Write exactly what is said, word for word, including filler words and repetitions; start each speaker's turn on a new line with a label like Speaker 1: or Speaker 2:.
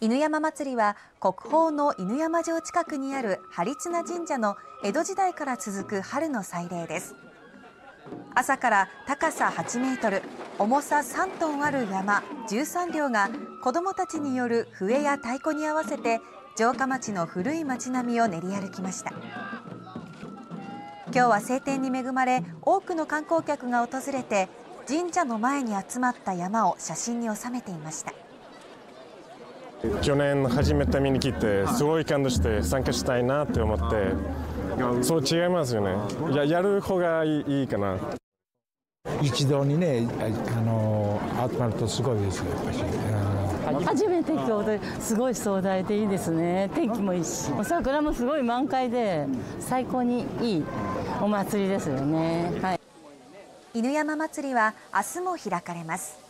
Speaker 1: 犬山祭りは国宝の犬山城近くにある張綱神社の江戸時代から続く春の祭礼です。朝から高さはちメートル、重ささんトンある山じゅうさんりょうが子どもたちによる笛や太鼓に合わせて城下町の古い町並みを練り歩きました。今日は晴天に恵まれ、多くの観光客が訪れて神社の前に集まった山を写真に収めていました。
Speaker 2: 去年初めて見に来てすごい感動して参加したいなって思って、そう違いますよね。や、やる方がいい、いいかな。
Speaker 3: 一堂にね、あの集まるとすごいですよ、やっぱり。
Speaker 4: 初めて今日ですごい壮大でいいですね。天気もいいし、桜もすごい満開で最高にいいお祭りですよね。はい。
Speaker 1: 犬山祭りは明日も開かれます。